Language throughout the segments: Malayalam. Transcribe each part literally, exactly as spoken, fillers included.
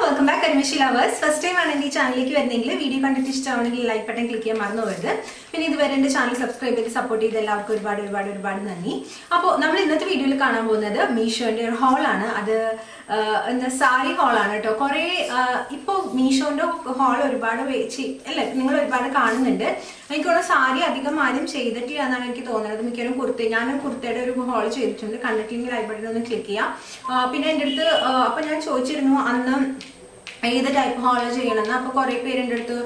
welcome back Karmishi lovers. First time on this channel ki varnengile video content ishtavanengil like button click cheyan marnu varudhu. Pinne idu vare ende channel subscribe cheyidu support cheyidu ellarkku ഒരുപാട് ഒരുപാട് ഒരുപാട് നന്ദി. അപ്പോൾ നമ്മൾ ഇന്നത്തെ വീഡിയോയിൽ കാണാൻ പോകുന്നത് മീഷോന്റെ ഒരു ഹോൾ ആണ്. അത് എന്താ സാരി ഹോൾ ആണ് ട്ടോ. കുറേ ഇപ്പോൾ മീഷോന്റെ ഹോൾ ഒരുപാട് അല്ലേ നിങ്ങൾ ഒരുപാട് കാണുന്നുണ്ട്. എനിക്ക് തോന്നുന്നു സാരി അധികം ആരും ചെയ്തിട്ടില്ല എന്നാണ് എനിക്ക് തോന്നുന്നത്. മിക്കവരും കുർത്ത ഞാൻ കുർത്തയുടെ ഒരു ഹോൾ ചെയ്തിട്ടുണ്ട്. കണ്ടിട്ടില്ലെങ്കിൽ ഐ ബട്ടൺ ഒന്ന് ക്ലിക്ക് ചെയ്യാം. പിന്നെ എൻ്റെ അടുത്ത് അപ്പോൾ ഞാൻ ചോദിച്ചിരുന്നു അന്ന് ഏത് ടൈപ്പ് ഹോള് ചെയ്യണമെന്ന്. അപ്പോൾ കുറേ പേര് എൻ്റെ അടുത്ത്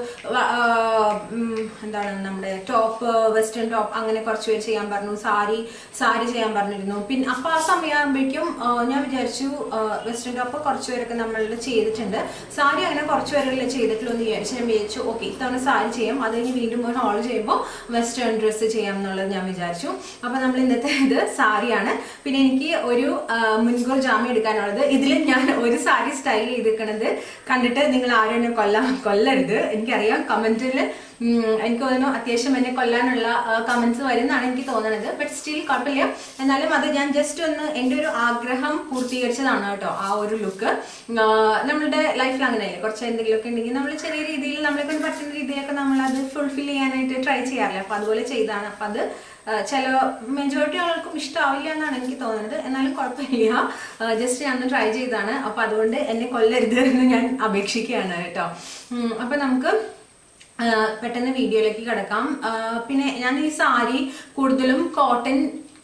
എന്താണ് നമ്മുടെ ടോപ്പ് വെസ്റ്റേൺ ടോപ്പ് അങ്ങനെ കുറച്ച് പേര് ചെയ്യാൻ പറഞ്ഞു. സാരി സാരി ചെയ്യാൻ പറഞ്ഞിരുന്നു. പിന്നെ അപ്പോൾ ആ സമയമാകുമ്പോഴേക്കും ഞാൻ വിചാരിച്ചു വെസ്റ്റേൺ ടോപ്പ് കുറച്ച് പേരൊക്കെ നമ്മൾ ചെയ്തിട്ടുണ്ട്, സാരി അങ്ങനെ കുറച്ച് പേരല്ലേ ചെയ്തിട്ടുള്ളൂ എന്ന് വിചാരിച്ചു. ഞാൻ വിചാരിച്ചു ഓക്കെ ഇത്തവണ സാരി ചെയ്യാം, അത് കഴിഞ്ഞ് വീണ്ടും ഒരു ഹോൾ ചെയ്യുമ്പോൾ വെസ്റ്റേൺ ഡ്രസ്സ് ചെയ്യാം എന്നുള്ളത് ഞാൻ വിചാരിച്ചു. അപ്പോൾ നമ്മൾ ഇന്നത്തെ ഇത് സാരിയാണ്. പിന്നെ എനിക്ക് ഒരു മുൻകൂർ ജാമ്യം എടുക്കാനുള്ളത്, ഇതിൽ ഞാൻ ഒരു സാരി സ്റ്റൈൽ ചെയ്തിരിക്കണത് കണ്ടിട്ട് നിങ്ങൾ ആരും എന്നെ കൊല്ലാൻ കൊല്ലരുത്. എനിക്കറിയാം കമന്റിൽ എനിക്ക് തോന്നുന്നു അത്യാവശ്യം എന്നെ കൊല്ലാനുള്ള കമന്റ്സ് വരുന്നതാണ് എനിക്ക് തോന്നുന്നത്. ബട്ട് സ്റ്റിൽ കുഴപ്പമില്ല. എന്നാലും അത് ഞാൻ ജസ്റ്റ് ഒന്ന് എൻ്റെ ഒരു ആഗ്രഹം പൂർത്തീകരിച്ചതാണ് കേട്ടോ. ആ ഒരു ലുക്ക് നമ്മളുടെ ലൈഫിൽ അങ്ങനെയല്ലേ, കുറച്ച് എന്തെങ്കിലുമൊക്കെ ഉണ്ടെങ്കിൽ നമ്മൾ ചെറിയ രീതിയിൽ നമ്മളെ കൊണ്ട് പറ്റുന്ന രീതിയിലൊക്കെ നമ്മൾ അത് ഫുൾഫിൽ ചെയ്യാനായിട്ട് ട്രൈ ചെയ്യാറില്ല. അപ്പം അതുപോലെ ചെയ്താണ്. അപ്പം അത് ചില മെജോറിറ്റി ആൾക്കും ഇഷ്ടമാവില്ല എന്നാണ് എനിക്ക് തോന്നുന്നത്. എന്നാലും കുഴപ്പമില്ല, ജസ്റ്റ് ഞാൻ ഒന്ന് ട്രൈ ചെയ്താണ്. അപ്പം അതുകൊണ്ട് എന്നെ കൊല്ലരുത് എന്ന് ഞാൻ അപേക്ഷിക്കുകയാണ് കേട്ടോ. അപ്പം നമുക്ക് പെട്ടെന്ന് വീഡിയോയിലേക്ക് കിടക്കാം. പിന്നെ ഞാൻ ഈ സാരി കൂടുതലും കോട്ടൺ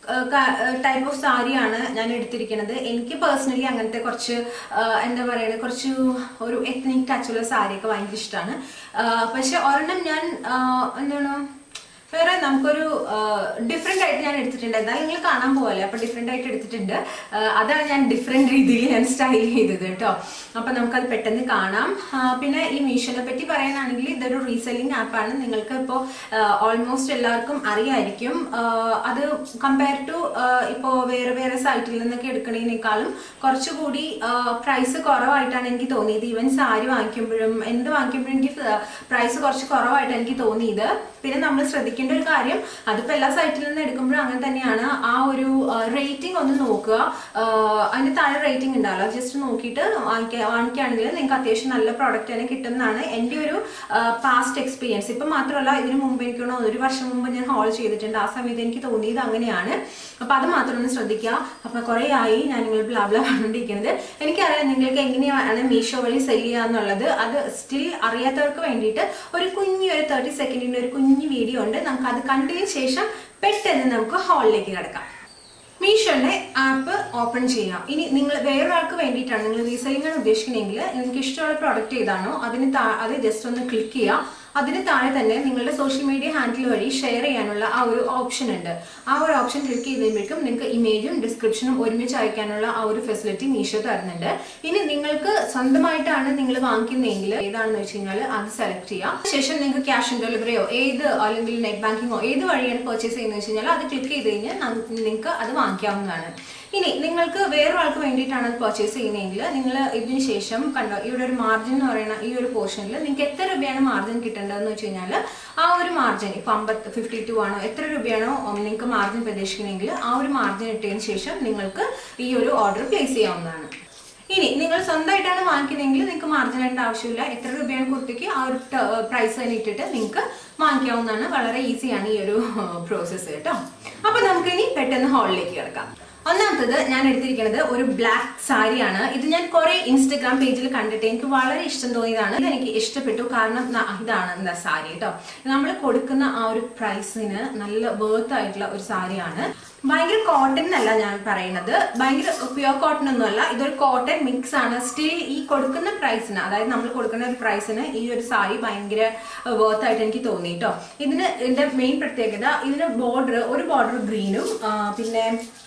ടൈപ്പ് ഓഫ് സാരിയാണ് ഞാൻ എടുത്തിരിക്കുന്നത്. എനിക്ക് പേഴ്സണലി അങ്ങനത്തെ കുറച്ച് എന്താ പറയുക കുറച്ച് ഒരു എത്നിക് ടച്ചുള്ള സാരിയൊക്കെ ഭയങ്കര ഇഷ്ടമാണ്. പക്ഷെ ഒരെണ്ണം ഞാൻ എന്താണ് വേറെ നമുക്കൊരു ഡിഫറെൻ്റ് ആയിട്ട് ഞാൻ എടുത്തിട്ടുണ്ട്. എന്നാലും നിങ്ങൾ കാണാൻ പോകല്ലേ, അപ്പോൾ ഡിഫറെൻ്റ് ആയിട്ട് എടുത്തിട്ടുണ്ട്. അതാണ് ഞാൻ ഡിഫറെൻറ്റ് രീതിയിൽ ഞാൻ സ്റ്റൈൽ ചെയ്തത് കേട്ടോ. അപ്പോൾ നമുക്കത് പെട്ടെന്ന് കാണാം. പിന്നെ ഈ മീഷോനെ പറ്റി പറയാനാണെങ്കിൽ ഇതൊരു റീസെല്ലിംഗ് ആപ്പാണ്. നിങ്ങൾക്ക് ഇപ്പോൾ ഓൾമോസ്റ്റ് എല്ലാവർക്കും അറിയായിരിക്കും. അത് കമ്പയർ ടു ഇപ്പോൾ വേറെ വേറെ സൈറ്റിൽ നിന്നൊക്കെ എടുക്കുന്നതിനേക്കാളും കുറച്ചുകൂടി പ്രൈസ് കുറവായിട്ടാണ് എനിക്ക് തോന്നിയത്. ഈവൻ സാരി വാങ്ങിക്കുമ്പോഴും എന്ത് വാങ്ങിക്കുമ്പോഴും എനിക്ക് പ്രൈസ് കുറച്ച് കുറവായിട്ട് എനിക്ക് തോന്നിയത്. പിന്നെ നമ്മൾ ശ്രദ്ധിക്കേണ്ട ഒരു കാര്യം, അതിപ്പോൾ എല്ലാ സൈറ്റിൽ നിന്ന് എടുക്കുമ്പോഴും അങ്ങനെ തന്നെയാണ്. ആ ഒരു റേറ്റിംഗ് ഒന്ന് നോക്കുക. അതിന് താഴെ റേറ്റിംഗ് ഉണ്ടാവില്ല. ജസ്റ്റ് നോക്കിയിട്ട് വാങ്ങിക്കുക വാങ്ങിക്കുകയാണെങ്കിൽ നിങ്ങൾക്ക് അത്യാവശ്യം നല്ല പ്രോഡക്റ്റ് തന്നെ കിട്ടുന്നതാണ് എൻ്റെ ഒരു പാസ്റ്റ് എക്സ്പീരിയൻസ്. ഇപ്പം മാത്രമല്ല, ഇതിന് മുമ്പ് എനിക്ക് തോന്നുന്നു ഒരു വർഷം മുമ്പ് ഞാൻ ഹോൾ ചെയ്തിട്ടുണ്ട്. ആ സമയത്ത് എനിക്ക് തോന്നിയത് അങ്ങനെയാണ്. അപ്പം അത് മാത്രം ഒന്ന് ശ്രദ്ധിക്കുക. അപ്പം കുറേ ആയി ഞാൻ നിങ്ങൾ ബ്ലാബ്ല പറഞ്ഞുകൊണ്ടിരിക്കുന്നത്. എനിക്കറിയാം നിങ്ങൾക്ക് എങ്ങനെയാണ് മീഷോ വഴി സെല് ചെയ്യുക എന്നുള്ളത്. അത് സ്റ്റിൽ അറിയാത്തവർക്ക് വേണ്ടിയിട്ട് ഒരു കുഞ്ഞി ഒരു തേർട്ടി സെക്കൻഡിൻ്റെ ഒരു കുഞ്ഞു വീഡിയോ ഉണ്ട്. നമുക്ക് അത് കണ്ടതിന് ശേഷം പെട്ടെന്ന് നമുക്ക് ഹോളിലേക്ക് കിടക്കാം. മീഷോന്റെ ആപ്പ് ഓപ്പൺ ചെയ്യാം. ഇനി നിങ്ങൾ വേറൊരാൾക്ക് വേണ്ടിയിട്ടാണ് നിങ്ങൾ റീസെല്ലിംഗ് ആണ് ഉദ്ദേശിക്കുന്നതെങ്കിൽ നിങ്ങൾക്ക് ഇഷ്ടമുള്ള പ്രോഡക്റ്റ് ഏതാണോ അതിന് അത് ജസ്റ്റ് ഒന്ന് ക്ലിക്ക് ചെയ്യുക. അതിന് താഴെ തന്നെ നിങ്ങളുടെ സോഷ്യൽ മീഡിയ ഹാൻഡിൽ വഴി ഷെയർ ചെയ്യാനുള്ള ആ ഒരു ഓപ്ഷൻ ഉണ്ട്. ആ ഒരു ഓപ്ഷൻ ക്ലിക്ക് ചെയ്തപ്പോഴേക്കും നിങ്ങൾക്ക് ഇമേജും ഡിസ്ക്രിപ്ഷനും ഒരുമിച്ച് അയക്കാനുള്ള ആ ഒരു ഫെസിലിറ്റി മീഷോ തരുന്നുണ്ട്. ഇനി നിങ്ങൾക്ക് സ്വന്തമായിട്ടാണ് നിങ്ങൾ വാങ്ങിക്കുന്നതെങ്കിൽ ഏതാണെന്ന് വെച്ച് കഴിഞ്ഞാൽ അത് സെലക്ട് ചെയ്യാം. ശേഷം നിങ്ങൾക്ക് ക്യാഷ് ഓൺ ഡെലിവറിയോ ഏത് അല്ലെങ്കിൽ നെറ്റ് ബാങ്കിങ്ങോ ഏത് വഴിയാണ് പർച്ചേസ് ചെയ്യുന്നത് വെച്ച് കഴിഞ്ഞാൽ അത് ക്ലിക്ക് ചെയ്ത് കഴിഞ്ഞാൽ നിങ്ങൾക്ക് അത് വാങ്ങിക്കാവുന്നതാണ്. ഇനി നിങ്ങൾക്ക് വേറൊരാൾക്ക് വേണ്ടിയിട്ടാണ് അത് പർച്ചേസ് ചെയ്യുന്നതെങ്കിൽ നിങ്ങൾ ഇതിന് ശേഷം കണ്ടോ ഇവിടെ ഒരു മാർജിൻ എന്ന് പറയുന്ന ഈ ഒരു പോർഷനിൽ നിങ്ങൾക്ക് എത്ര രൂപയാണ് മാർജിൻ കിട്ടേണ്ടതെന്ന് വെച്ച് കഴിഞ്ഞാൽ ആ ഒരു മാർജിൻ ഇപ്പോൾ അമ്പത്തി ഫിഫ്റ്റി ടു ആണോ എത്ര രൂപയാണോ നിങ്ങൾക്ക് മാർജിൻ പ്രതീക്ഷിക്കുന്നതെങ്കിൽ ആ ഒരു മാർജിൻ ഇട്ടതിന് ശേഷം നിങ്ങൾക്ക് ഈ ഒരു ഓർഡർ പ്ലേസ് ചെയ്യാവുന്നതാണ്. ഇനി നിങ്ങൾ സ്വന്തമായിട്ടാണ് വാങ്ങിക്കുന്നതെങ്കിൽ നിങ്ങൾക്ക് മാർജിൻ ആയിട്ട് ആവശ്യമില്ല. എത്ര രൂപയാണ് കുർത്തിക്ക് ആ ഒരു പ്രൈസ് തന്നെ ഇട്ടിട്ട് നിങ്ങൾക്ക് വാങ്ങിക്കാവുന്നതാണ്. വളരെ ഈസിയാണ് ഈ ഒരു പ്രോസസ്സ് കേട്ടോ. അപ്പോൾ നമുക്ക് ഇനി പെട്ടെന്ന് ഹോളിലേക്ക് കിടക്കാം. ഒന്നാമത്തത് ഞാൻ എടുത്തിരിക്കുന്നത് ഒരു ബ്ലാക്ക് സാരിയാണ്. ഇത് ഞാൻ കുറെ ഇൻസ്റ്റഗ്രാം പേജിൽ കണ്ടിട്ട് എനിക്ക് വളരെ ഇഷ്ടം തോന്നിയതാണ്. ഇത് എനിക്ക് ഇഷ്ടപ്പെട്ടു. കാരണം ഇതാണ് എന്താ സാരി കേട്ടോ. നമ്മൾ കൊടുക്കുന്ന ആ ഒരു പ്രൈസിന് നല്ല വേർത്ത് ആയിട്ടുള്ള ഒരു സാരിയാണ്. ഭയങ്കര കോട്ടൺ എന്നല്ല ഞാൻ പറയുന്നത്, ഭയങ്കര പ്യുവർ കോട്ടൺ ഒന്നുമല്ല. ഇതൊരു കോട്ടൺ മിക്സ് ആണ്. സ്റ്റിൽ ഈ കൊടുക്കുന്ന പ്രൈസിന്, അതായത് നമ്മൾ കൊടുക്കുന്ന ഒരു പ്രൈസിന് ഈ ഒരു സാരി ഭയങ്കര വേർത്ത് ആയിട്ട് എനിക്ക് തോന്നി കേട്ടോ. ഇതിന് ഇതിന്റെ മെയിൻ പ്രത്യേകത, ഇതിന് ബോർഡർ ഒരു ബോർഡർ ഗ്രീനും പിന്നെ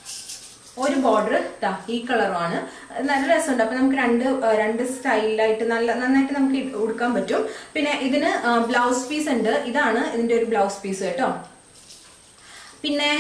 ഒരു ബോർഡർ ഇതാ ഈ കളറുമാണ്. നല്ല രസമുണ്ട്. അപ്പം നമുക്ക് രണ്ട് രണ്ട് സ്റ്റൈലായിട്ട് നല്ല നന്നായിട്ട് നമുക്ക് ഉടുക്കാൻ പറ്റും. പിന്നെ ഇതിന് ബ്ലൗസ് പീസ് ഉണ്ട്. ഇതാണ് ഇതിൻ്റെ ഒരു ബ്ലൗസ് പീസ് കേട്ടോ. പിന്നെ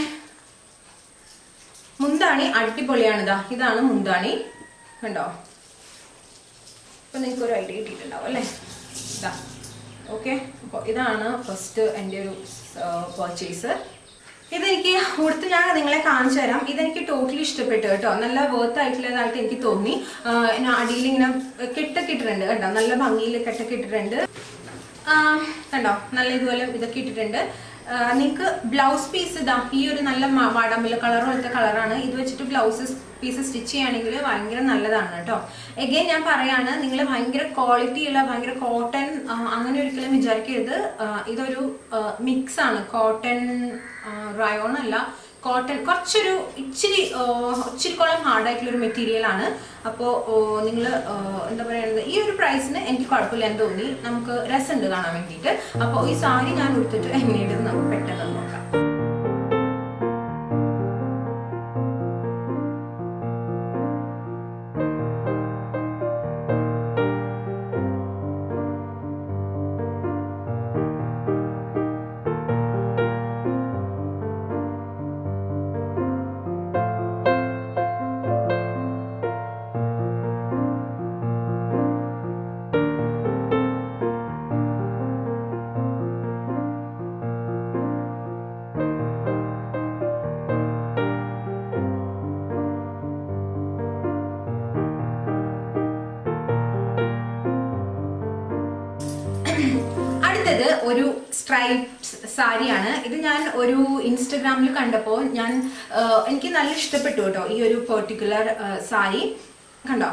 മുന്താണി അടിപൊളിയാണ്. ഇതാ ഇതാണ് മുന്താണി കണ്ടോ. അപ്പം നിങ്ങൾക്ക് ഒരു ഐഡിയ കിട്ടിയിട്ടുണ്ടാവും അല്ലേ. ഇതാ ഓക്കെ. അപ്പോൾ ഇതാണ് ഫസ്റ്റ് എൻ്റെ ഒരു പർച്ചേസ്. ഇതെനിക്ക് ഉടുത്ത് ഞാൻ നിങ്ങളെ കാണിച്ചു തരാം. ഇതെനിക്ക് ടോട്ടലി ഇഷ്ടപ്പെട്ടു കേട്ടോ. നല്ല വർത്ത് ആയിട്ടുള്ളതായിട്ട് എനിക്ക് തോന്നി. അടിയിൽ ഇങ്ങനെ കെട്ടൊക്കെ ഇട്ടിട്ടുണ്ട് കേട്ടോ, നല്ല ഭംഗിയിൽ കെട്ടൊക്കെ ഇട്ടിട്ടുണ്ട് കണ്ടോ, നല്ല ഇതുപോലെ ഇതൊക്കെ ഇട്ടിട്ടുണ്ട്. നിങ്ങൾക്ക് ബ്ലൗസ് പീസ് ഇതാ ഈ ഒരു നല്ല വാടാമ്പല കളർ പോലത്തെ കളറാണ്. ഇത് വെച്ചിട്ട് ബ്ലൗസ് പീസ് സ്റ്റിച്ച് ചെയ്യുകയാണെങ്കിൽ ഭയങ്കര നല്ലതാണ് കേട്ടോ. എഗെയിൻ ഞാൻ പറയാണ്, നിങ്ങൾ ഭയങ്കര ക്വാളിറ്റി ഉള്ള ഭയങ്കര കോട്ടൺ അങ്ങനെ ഒരിക്കലും വിചാരിക്കരുത്. ഇതൊരു മിക്സ് ആണ്, കോട്ടൺ റയോൺ അല്ല, കോട്ടൺ കുറച്ചൊരു ഇച്ചിരി ഇച്ചിരിക്കോളം ഹാർഡായിട്ടുള്ളൊരു മെറ്റീരിയൽ ആണ്. അപ്പോൾ നിങ്ങൾ എന്താ പറയുന്നത്, ഈ ഒരു പ്രൈസിന് എനിക്ക് കുഴപ്പമില്ലെന്ന് തോന്നി. നമുക്ക് രസമുണ്ട് കാണാൻ വേണ്ടിയിട്ട്. അപ്പോൾ ഈ സാരി ഞാൻ ഉടുത്തിട്ട് എങ്ങനെയുണ്ടെന്ന് നമുക്ക് പെട്ടെന്ന് നോക്കാം. അടുത്തത് ഒരു സ്ട്രൈപ്സ് സാരിയാണ്. ഇത് ഞാൻ ഒരു ഇൻസ്റ്റഗ്രാമിൽ കണ്ടപ്പോൾ ഞാൻ എനിക്ക് നല്ല ഇഷ്ടപ്പെട്ടു കേട്ടോ ഈ ഒരു പെർട്ടിക്കുലർ സാരി. കണ്ടോ,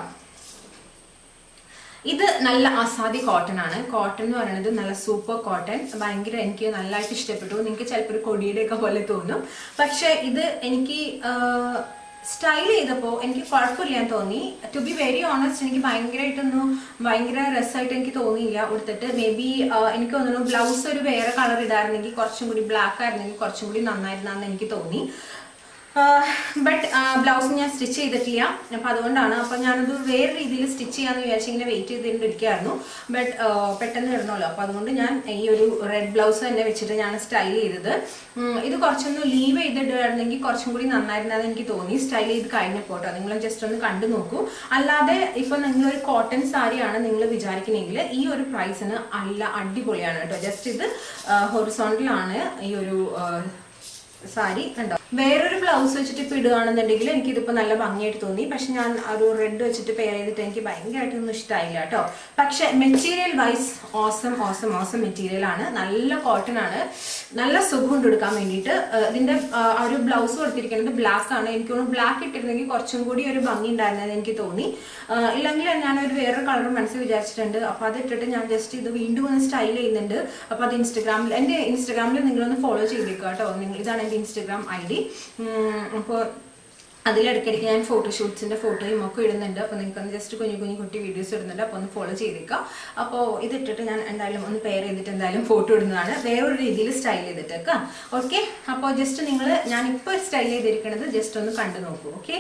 ഇത് നല്ല ആസാദി കോട്ടൺ ആണ്. കോട്ടൺ എന്ന് പറയുന്നത് നല്ല സൂപ്പർ കോട്ടൺ, ഭയങ്കര എനിക്ക് നല്ലതായിട്ട് ഇഷ്ടപ്പെട്ടു. നിങ്ങൾക്ക് ചിലപ്പോൾ ഒരു കൊടിയുടെ ഒക്കെ പോലെ തോന്നും, പക്ഷെ ഇത് എനിക്ക് സ്റ്റൈൽ ചെയ്തപ്പോൾ എനിക്ക് കുഴപ്പമില്ലാന്ന് തോന്നി. ടു ബി വെരി ഓണസ്റ്റ്, എനിക്ക് ഭയങ്കരമായിട്ടൊന്നും ഭയങ്കര രസമായിട്ട് എനിക്ക് തോന്നിയില്ല ഉടുത്തിട്ട്. മേ ബി എനിക്ക് തോന്നുന്നു ബ്ലൗസ് ഒരു വേറെ കളർ ഇടായിരുന്നെങ്കിൽ, കുറച്ചും കൂടി ബ്ലാക്ക് ആയിരുന്നെങ്കിൽ കുറച്ചും കൂടി നന്നായിരുന്നെന്ന് എനിക്ക് തോന്നി. ബട്ട് ബ്ലൗസ് ഞാൻ സ്റ്റിച്ച് ചെയ്തിട്ടില്ല, അപ്പം അതുകൊണ്ടാണ്. അപ്പം ഞാനത് വേറെ രീതിയിൽ സ്റ്റിച്ച് ചെയ്യാമെന്ന് വിചാരിച്ച് ഇങ്ങനെ വെയിറ്റ് ചെയ്തിട്ടിരിക്കുകയായിരുന്നു. ബട്ട് പെട്ടെന്ന് ഇടണമല്ലോ, അപ്പം അതുകൊണ്ട് ഞാൻ ഈ ഒരു റെഡ് ബ്ലൗസ് തന്നെ വെച്ചിട്ട് ഞാൻ സ്റ്റൈൽ ചെയ്തത്. ഇത് കുറച്ചൊന്ന് ലീവ് ചെയ്തിടുകയായിരുന്നെങ്കിൽ കുറച്ചും കൂടി നന്നായിരുന്നെന്ന് എനിക്ക് തോന്നി സ്റ്റൈൽ ചെയ്ത് കഴിഞ്ഞപ്പോൾ കേട്ടോ. നിങ്ങൾ ജസ്റ്റ് ഒന്ന് കണ്ടു നോക്കൂ. അല്ലാതെ ഇപ്പം നിങ്ങളൊരു കോട്ടൺ സാരിയാണ് നിങ്ങൾ വിചാരിക്കണമെങ്കിൽ ഈ ഒരു പ്രൈസിന് അല്ല, അടിപൊളിയാണ് കേട്ടോ. ജസ്റ്റ് ഇത് ഹൊറിസോണ്ടലാണ് ഈ ഒരു സാരി. കണ്ടോ, വേറൊരു ബ്ലൗസ് വെച്ചിട്ട് ഇപ്പം ഇടുകയാണെന്നുണ്ടെങ്കിൽ എനിക്ക് ഇതിപ്പോൾ നല്ല ഭംഗിയായിട്ട് തോന്നി. പക്ഷെ ഞാൻ ഒരു റെഡ് വെച്ചിട്ട് പെയർ ചെയ്തിട്ട് എനിക്ക് ഭയങ്കരമായിട്ടൊന്നും ഇഷ്ടമായില്ല കേട്ടോ. പക്ഷെ material wise awesome awesome awesome material ആണ്, നല്ല കോട്ടൺ ആണ്, നല്ല സുഖം എടുക്കാൻ വേണ്ടിയിട്ട്. ഇതിൻ്റെ ആ ഒരു ബ്ലൗസ് കൊടുത്തിരിക്കുന്നത് ബ്ലാക്ക് ആണ്. എനിക്ക് തോന്നുന്നു ബ്ലാക്ക് ഇട്ടിരുന്നെങ്കിൽ കുറച്ചും കൂടി ഒരു ഭംഗി ഉണ്ടായിരുന്നെന്ന് എനിക്ക് തോന്നി. ഇല്ലെങ്കിൽ ഞാനൊരു വേറൊരു കളർ മനസ്സിൽ വിചാരിച്ചിട്ടുണ്ട്. അപ്പോൾ അത് ഇട്ടിട്ട് ഞാൻ ജസ്റ്റ് ഇത് വീണ്ടും ഒന്ന് സ്റ്റൈൽ ചെയ്യുന്നുണ്ട്. അപ്പോൾ അത് ഇൻസ്റ്റഗ്രാമിൽ, എൻ്റെ ഇൻസ്റ്റഗ്രാമിൽ നിങ്ങളൊന്ന് ഫോളോ ചെയ്തേക്കുക കേട്ടോ. നിങ്ങൾ ഇതാണ് എൻ്റെ ഇൻസ്റ്റഗ്രാം ഐ ഡി. അപ്പോൾ അതിലിടയ്ക്കിടയ്ക്ക് ഞാൻ ഫോട്ടോഷൂട്ട്സിൻ്റെ ഫോട്ടോയും ഒക്കെ ഇടുന്നുണ്ട്. അപ്പോൾ നിങ്ങൾക്കൊന്ന് ജസ്റ്റ് കുഞ്ഞു കുഞ്ഞു കുട്ടി വീഡിയോസ് ഇടുന്നുണ്ട്. അപ്പോൾ ഒന്ന് ഫോളോ ചെയ്തേക്കാം. അപ്പോൾ ഇതിട്ടിട്ട് ഞാൻ എന്തായാലും ഒന്ന് പെയർ ചെയ്തിട്ട് എന്തായാലും ഫോട്ടോ ഇടുന്നതാണ്, വേറൊരു രീതിയിൽ സ്റ്റൈൽ ചെയ്തിട്ടേക്ക്. ഓക്കെ, അപ്പോൾ ജസ്റ്റ് നിങ്ങൾ ഞാനിപ്പോൾ സ്റ്റൈൽ ചെയ്തിരിക്കുന്നത് ജസ്റ്റ് ഒന്ന് കണ്ടു നോക്കൂ. ഓക്കെ,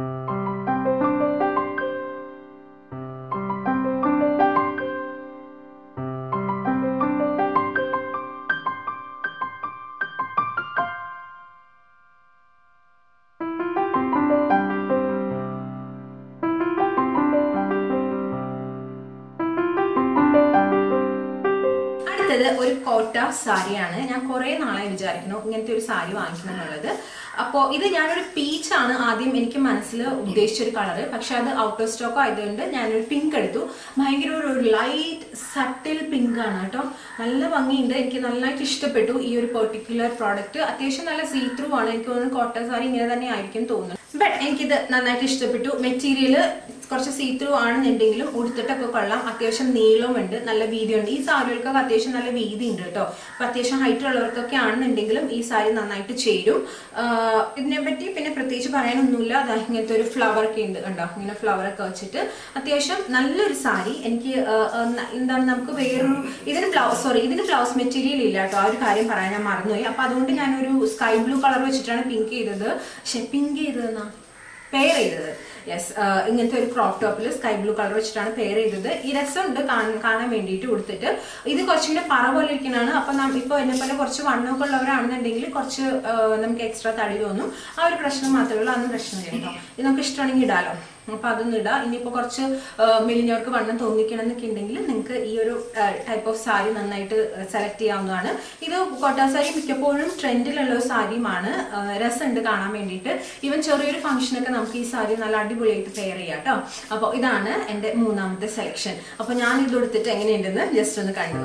ഒരു കോട്ട സാരിയാണ്. ഞാൻ കുറെ നാളായി വിചാരിക്കുന്നു ഇങ്ങനത്തെ ഒരു സാരി വാങ്ങിക്കണം എന്നുള്ളത്. അപ്പോൾ ഇത് ഞാനൊരു പീച്ചാണ് ആദ്യം എനിക്ക് മനസ്സിൽ ഉദ്ദേശിച്ചൊരു കളറ്, പക്ഷെ അത് ഔട്ട് ഓഫ് സ്റ്റോക്ക് ആയതുകൊണ്ട് ഞാനൊരു പിങ്ക് എടുത്തു. ഭയങ്കര ഒരു ലൈറ്റ് സട്ടിൽ പിങ്ക് ആണ് കേട്ടോ, നല്ല ഭംഗിയുണ്ട്. എനിക്ക് നന്നായിട്ട് ഇഷ്ടപ്പെട്ടു ഈ ഒരു പെർട്ടിക്കുലർ പ്രോഡക്റ്റ്. അത്യാവശ്യം നല്ല സീ ത്രൂ ആണ്. എനിക്ക് തോന്നുന്നു കോട്ടൺ സാരി ഇങ്ങനെ തന്നെ ആയിരിക്കും തോന്നുന്നു. ബട്ട് എനിക്കിത് നന്നായിട്ട് ഇഷ്ടപ്പെട്ടു. മെറ്റീരിയൽ കുറച്ച് സീ ത്രൂ ആണെന്നുണ്ടെങ്കിലും ഉടുത്തിട്ടൊക്കെ കൊള്ളാം. അത്യാവശ്യം നീളമുണ്ട്, നല്ല വീതിയുണ്ട്. ഈ സാരികൾക്കൊക്കെ അത്യാവശ്യം നല്ല വീതി ഉണ്ട് കേട്ടോ. അപ്പം അത്യാവശ്യം ഹൈറ്റ് ഉള്ളവർക്കൊക്കെ ആണെന്നുണ്ടെങ്കിലും ഈ സാരി നന്നായിട്ട് ചേരും. ഇതിനെപ്പറ്റി പിന്നെ പ്രത്യേകിച്ച് പറയാനൊന്നുമില്ല. അതാ ഇങ്ങനത്തെ ഒരു ഫ്ലവർ ഒക്കെ ഉണ്ട് കണ്ടോ, ഇങ്ങനെ ഫ്ലവർ ഒക്കെ വെച്ചിട്ട് അത്യാവശ്യം നല്ലൊരു സാരി. എനിക്ക് എന്താണ് നമുക്ക് വേറൊരു ഇതിന് ബ്ലൗസ് സോറി ഇതിന് ബ്ലൗസ് മെറ്റീരിയൽ ഇല്ല കേട്ടോ. ആ ഒരു കാര്യം പറയാൻ ഞാൻ മറന്നുപോയി. അപ്പം അതുകൊണ്ട് ഞാനൊരു സ്കൈ ബ്ലൂ കളർ വെച്ചിട്ടാണ് പിങ്ക് ചെയ്തത്. പക്ഷെ പിങ്ക് ചെയ്തതെന്നാ പെയർ ചെയ്തത് യെസ് ഇങ്ങനത്തെ ഒരു ക്രോപ്പ് ടോപ്പിൽ സ്കൈ ബ്ലൂ കളർ വെച്ചിട്ടാണ് പെയർ ചെയ്തത്. ഈ രസമുണ്ട് കാണാൻ വേണ്ടിയിട്ട് കൊടുത്തിട്ട്. ഇത് കുറച്ചിങ്ങനെ പറ പോലെ ഇരിക്കുന്നതാണ്. അപ്പം ഇപ്പോൾ എന്നെ പോലെ കുറച്ച് വണ്ണമൊക്കെ ഉള്ളവരാണെന്നുണ്ടെങ്കിൽ കുറച്ച് നമുക്ക് എക്സ്ട്രാ തടി തോന്നും. ആ ഒരു പ്രശ്നം മാത്രമേ ഉള്ളൂ, അതൊന്നും പ്രശ്നമില്ല കേട്ടോ. ഇത് നമുക്ക് ഇഷ്ടമാണെങ്കിൽ ഇടാലോ. അപ്പോൾ അതൊന്നും ഇടാം. ഇനിയിപ്പോൾ കുറച്ച് മെലിഞ്ഞവർക്ക് വണ്ണം തോന്നിക്കണം എന്നൊക്കെ ഉണ്ടെങ്കിൽ നിങ്ങൾക്ക് ഈ ഒരു ടൈപ്പ് ഓഫ് സാരി നന്നായിട്ട് സെലക്ട് ചെയ്യാവുന്നതാണ്. ഇത് കോട്ട സാരി മിക്കപ്പോഴും ട്രെൻഡിലുള്ള ഒരു സാരിയുമാണ്. രസമുണ്ട് കാണാൻ വേണ്ടിയിട്ട്. ഈവൻ ചെറിയൊരു ഫംഗ്ഷനൊക്കെ നമുക്ക് ഈ സാരി നല്ല അടിപൊളിയായിട്ട് പെയർ ചെയ്യാം കേട്ടോ. അപ്പോൾ ഇതാണ് എൻ്റെ മൂന്നാമത്തെ സെലക്ഷൻ. അപ്പോൾ ഞാൻ ഇത് എടുത്തിട്ട് എങ്ങനെയുണ്ടെന്ന് ജസ്റ്റ് ഒന്ന് കണ്ടു.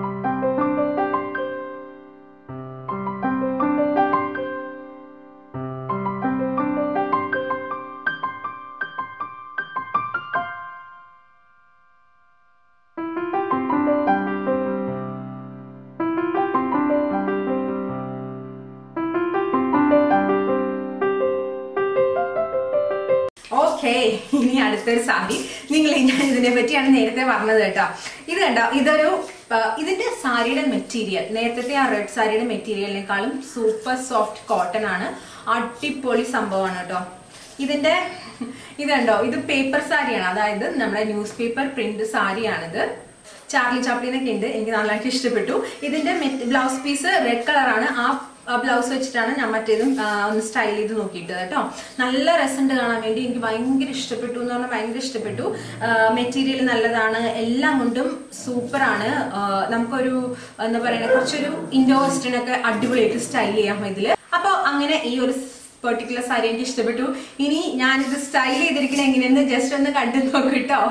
ഓക്കെ, ഇനി അടുത്തൊരു സാരി. നിങ്ങൾ ഞാൻ ഇതിനെ പറ്റിയാണ് നേരത്തെ പറഞ്ഞത് കേട്ടോ. ഇത് കണ്ടോ, ഇതൊരു ഇതിന്റെ സാരിയുടെ മെറ്റീരിയൽ നേരത്തെ ആ റെഡ് സാരിയുടെ മെറ്റീരിയലിനേക്കാളും സൂപ്പർ സോഫ്റ്റ് കോട്ടൺ ആണ്. അടിപൊളി സംഭവമാണ് കേട്ടോ. ഇതിന്റെ ഇത് കണ്ടോ, ഇത് പേപ്പർ സാരിയാണ്, അതായത് നമ്മുടെ ന്യൂസ് പേപ്പർ പ്രിന്റ് സാരിയാണിത്. ചാർലി ചാപ്ലിനൊക്കെ ഉണ്ട്, എനിക്ക് നല്ലതായിട്ട് ഇഷ്ടപ്പെട്ടു. ഇതിന്റെ ബ്ലൗസ് പീസ് റെഡ് കളറാണ്. ആ ബ്ലൗസ് വെച്ചിട്ടാണ് ഞാൻ മറ്റേതും ഒന്ന് സ്റ്റൈൽ ചെയ്ത് നോക്കിയിട്ട് കേട്ടോ. നല്ല രസമുണ്ട് കാണാൻ വേണ്ടി. എനിക്ക് ഭയങ്കര ഇഷ്ടപ്പെട്ടു എന്ന് പറഞ്ഞാൽ ഭയങ്കര ഇഷ്ടപ്പെട്ടു. മെറ്റീരിയൽ നല്ലതാണ്, എല്ലാം കൊണ്ടും സൂപ്പറാണ്. നമുക്കൊരു എന്താ പറയുക, കുറച്ചൊരു ഇൻഡോ വെസ്റ്റേൺ ഒക്കെ അടിപൊളിയായിട്ട് സ്റ്റൈൽ ചെയ്യാം ഇതില്. അപ്പോൾ അങ്ങനെ ഈ ഒരു പെർട്ടിക്കുലർ സാരി എനിക്ക് ഇഷ്ടപ്പെട്ടു. ഇനി ഞാനിത് സ്റ്റൈൽ ചെയ്തിരിക്കുന്നത് എങ്ങനെയെന്ന് ജസ്റ്റ് ഒന്ന് കണ്ടു നോക്കൂ കേട്ടോ.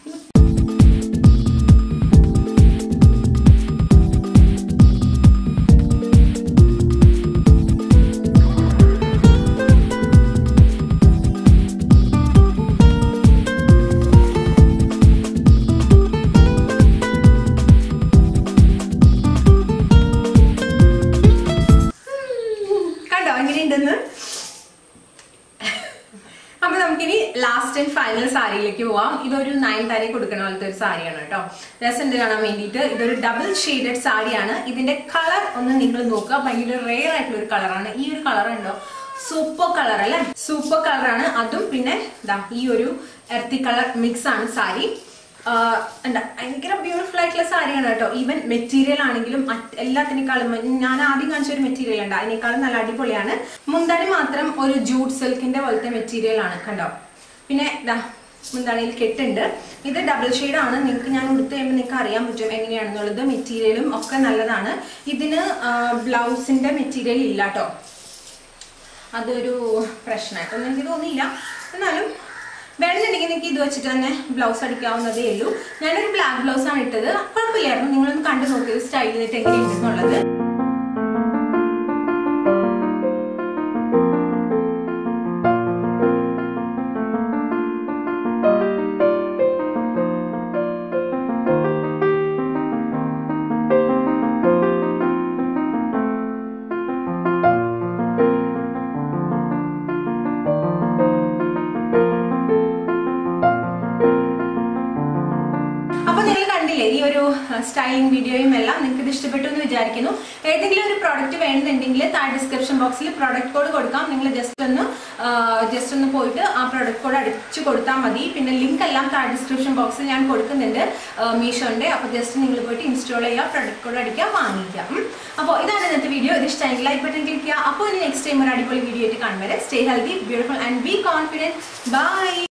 അപ്പൊ നമുക്കിനി ലാസ്റ്റ് ആൻഡ് ഫൈനൽ സാരിയിലേക്ക് പോവാം. ഇതൊരു നയൻ താരി കൊടുക്കണ പോലത്തെ ഒരു സാരിയാണ് കേട്ടോ. രസം കാണാൻ വേണ്ടിയിട്ട്. ഇതൊരു ഡബിൾ ഷെയ്ഡഡ് സാരിയാണ്. ഇതിന്റെ കളർ ഒന്ന് നിങ്ങൾ നോക്കുക, ഭയങ്കര റെയർ ആയിട്ടുള്ള ഒരു കളറാണ്. ഈ ഒരു കളർ ഉണ്ടോ, സൂപ്പർ കളർ അല്ലെ, സൂപ്പർ കളറാണ്. അതും പിന്നെ ഈ ഒരു എർത്തി കളർ മിക്സ് ആണ് സാരി. ഭയങ്കര ബ്യൂട്ടിഫുൾ ആയിട്ടുള്ള സാരിയാണ് കേട്ടോ. ഈവൻ മെറ്റീരിയൽ ആണെങ്കിലും എല്ലാത്തിനേക്കാളും ഞാൻ ആദ്യം കാണിച്ച ഒരു മെറ്റീരിയൽ ഉണ്ട്, അതിനേക്കാളും നല്ല അടിപൊളിയാണ്. മുന്താണി മാത്രം ഒരു ജൂട്ട് സിൽക്കിന്റെ പോലത്തെ മെറ്റീരിയൽ ആണ് കണ്ടോ. പിന്നെ മുന്താണിയിൽ കെട്ടുണ്ട്. ഇത് ഡബിൾ ഷെയ്ഡ് ആണ്. നിങ്ങൾക്ക് ഞാൻ ഉടുത്ത് കഴിയുമ്പോൾ നിങ്ങൾക്ക് അറിയാൻ പറ്റും എങ്ങനെയാണെന്നുള്ളത്. മെറ്റീരിയലും ഒക്കെ നല്ലതാണ്. ഇതിന് ബ്ലൗസിന്റെ മെറ്റീരിയൽ ഇല്ല കേട്ടോ, അതൊരു പ്രശ്നമായിട്ടൊന്നും എനിക്ക് തോന്നിയില്ല. എന്നാലും വേണമെന്നുണ്ടെങ്കിൽ നിങ്ങൾക്ക് ഇത് വെച്ചിട്ട് തന്നെ ബ്ലൗസ് അടിക്കാവുന്നതേ ഉള്ളൂ. ഞാനൊരു ബ്ലാക്ക് ബ്ലൗസ് ആണ് ഇട്ടത്, കുഴപ്പമില്ലായിരുന്നു. നിങ്ങളൊന്ന് കണ്ടു നോക്കിയത് സ്റ്റൈൽ ചെയ്തിട്ട് എങ്ങനെയുണ്ടെന്നുള്ളത്. ഈ ഒരു സ്റ്റൈലിംഗ് വീഡിയോയും എല്ലാം നിങ്ങൾക്ക് ഇത് ഇഷ്ടപ്പെട്ടു എന്ന് വിചാരിക്കുന്നു. ഏതെങ്കിലും ഒരു പ്രോഡക്റ്റ് വേണമെന്നുണ്ടെങ്കിൽ താഴെ ഡിസ്ക്രിപ്ഷൻ ബോക്സിൽ പ്രോഡക്റ്റ് കോഡ് കൊടുക്കാം. നിങ്ങൾ ജസ്റ്റ് ഒന്ന് ജസ്റ്റ് ഒന്ന് പോയിട്ട് ആ പ്രോഡക്റ്റ് കോഡ് അടിച്ചു കൊടുത്താൽ മതി. പിന്നെ ലിങ്ക് എല്ലാം താഴെ ഡിസ്ക്രിപ്ഷൻ ബോക്സിൽ ഞാൻ കൊടുക്കുന്നുണ്ട് മീഷോന്റെ. അപ്പോൾ ജസ്റ്റ് നിങ്ങൾ പോയിട്ട് ഇൻസ്റ്റാൾ ചെയ്യുക, പ്രോഡക്റ്റ് കോഡ് അടിക്കുക, വാങ്ങിക്കുക. അപ്പോൾ ഇതാണ് ഇന്നത്തെ വീഡിയോ. ഇത് ഇഷ്ടമെങ്കിൽ ലൈക്ക് ബട്ടൺ ക്ലിക്ക് ചെയ്യുക. അപ്പോൾ ഇനി നെക്സ്റ്റ് ടൈം ഒരു അടിപൊളി വീഡിയോ ആയിട്ട് കാണും വരെ stay healthy, beautiful and be confident. By.